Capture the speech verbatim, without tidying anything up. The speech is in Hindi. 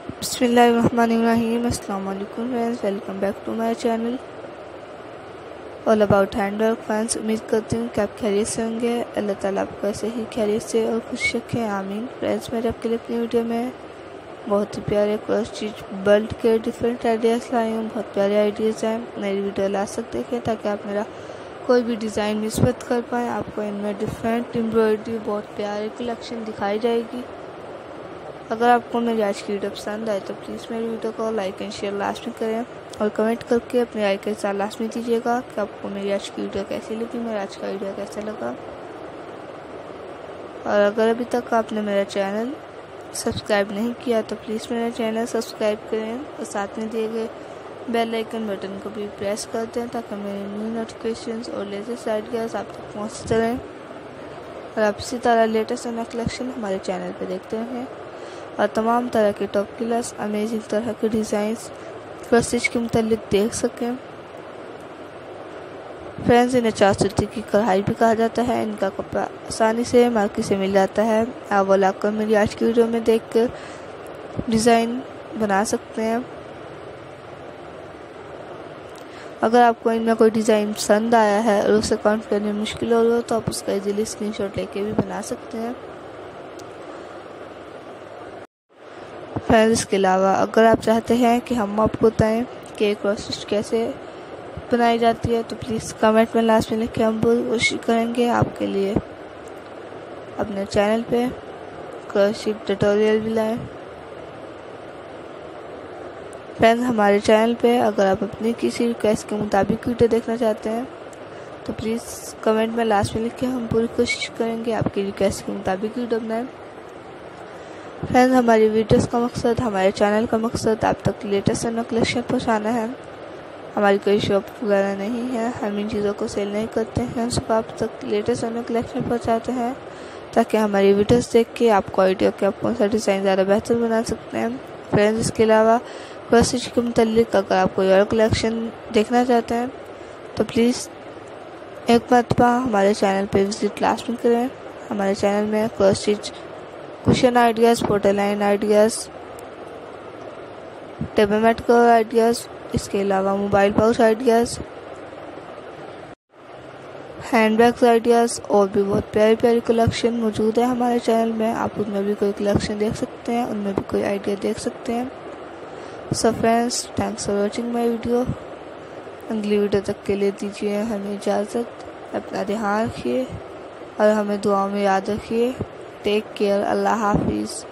बिस्मिल्लाहिर्रहमानिर्रहीम। अस्सलाम वालेकुम friends, welcome back to my channel all about handwork friends. उम्मीद करती हूँ कि आप खैरियत से होंगे। अल्लाह ताला आपको ऐसे ही खैरियत से और खुश रखें, आमीन। फ्रेंड्स, मेरे आपके लिए अपनी वीडियो में बहुत ही प्यारे क्रॉस स्टिच बेल्ट के डिफरेंट आइडियाज़ लाई हूँ। बहुत प्यारे आइडियाज़ हैं। मेरी वीडियो लास्ट तक देखें ताकि आप मेरा कोई भी डिज़ाइन मिस मत कर पाएँ। आपको इनमें डिफरेंट एम्ब्रॉयडरी बहुत प्यारे कलेक्शन दिखाई जाएगी। अगर आपको मेरी आज की वीडियो पसंद आए तो प्लीज़ मेरी वीडियो को लाइक एंड शेयर लास्ट में करें और कमेंट करके अपनी राय के साथ लास्ट में दीजिएगा कि आपको मेरी आज की वीडियो कैसी लगी, मेरा आज का वीडियो कैसा लगा। और अगर अभी तक आपने मेरा चैनल सब्सक्राइब नहीं किया तो प्लीज़ मेरा चैनल सब्सक्राइब करें और साथ में दिए गए बेल आइकन बटन को भी प्रेस कर दें ताकि मेरे न्यू नोटिफिकेशंस और लेटेस्ट आइडियाज़ आप तक पहुँचते रहें और आप इसी तरह लेटेस्ट नया कलेक्शन हमारे चैनल पर देखते रहें और तमाम तरह के टॉप क्लास अमेजिंग तरह के डिज़ाइंस क्रॉस स्टिच के मुतालिक देख सकें। फ्रेंड्स, इन्हें चार सूती की कढ़ाई भी कहा जाता है। इनका कपड़ा आसानी से मार्केट से मिल जाता है। आप वो लाकर मेरी आज की वीडियो में देख कर डिज़ाइन बना सकते हैं। अगर आपको इनमें कोई डिज़ाइन पसंद आया है और उसे काउंट करने में मुश्किल हो रही हो तो आप उसका इजीली स्क्रीनशॉट लेके भी बना सकते हैं। फ्रेंड्स, इसके अलावा अगर आप चाहते हैं कि हम आपको बताएं कि क्रॉस स्टिच कैसे बनाई जाती है तो प्लीज़ कमेंट में लास्ट में लिखें। हम पूरी कोशिश करेंगे आपके लिए अपने चैनल पे क्रॉस स्टिच ट्यूटोरियल भी लाएं। फ्रेंड्स, हमारे चैनल पे अगर आप अपनी किसी रिक्वेस्ट के मुताबिक वीडियो देखना चाहते हैं तो प्लीज़ कमेंट में लास्ट में लिखें। हम पूरी कोशिश करेंगे आपकी रिक्वेस्ट के मुताबिक वीडियो बनाएं। फ्रेंड्स, हमारी वीडियोस का मकसद, हमारे चैनल का मकसद आप तक लेटेस्ट नया कलेक्शन पहुंचाना है। हमारी कोई शॉप वगैरह नहीं है, हम इन चीज़ों को सेल नहीं करते हैं। हम सिर्फ आप तक लेटेस्ट नया कलेक्शन पहुंचाते हैं ताकि हमारी वीडियोस देख के आपको आइडिया कि आप कौन सा डिज़ाइन ज़्यादा बेहतर बना सकते हैं। फ्रेंड्स, इसके अलावा क्रॉस स्टिच के मुतालिक अगर आप कोई और कलेक्शन देखना चाहते हैं तो प्लीज़ एक मरतबा हमारे चैनल पर विजिट लास्ट में करें। हमारे चैनल में क्रॉस स्टिच कुशन आइडियाज़, पोटल line ideas, table mat cover ideas, इसके अलावा mobile pouch ideas, hand bags ideas और भी बहुत प्यारी प्यारी कलेक्शन मौजूद है हमारे चैनल में। आप उनमें भी कोई कलेक्शन देख सकते हैं, उनमें भी कोई आइडिया देख सकते हैं। So friends, thanks for watching my video. अगली वीडियो तक के लिए दीजिए हमें इजाज़त। अपना ध्यान रखिए और हमें दुआ में याद रखिए। Take care. अल्लाह हाफिज़।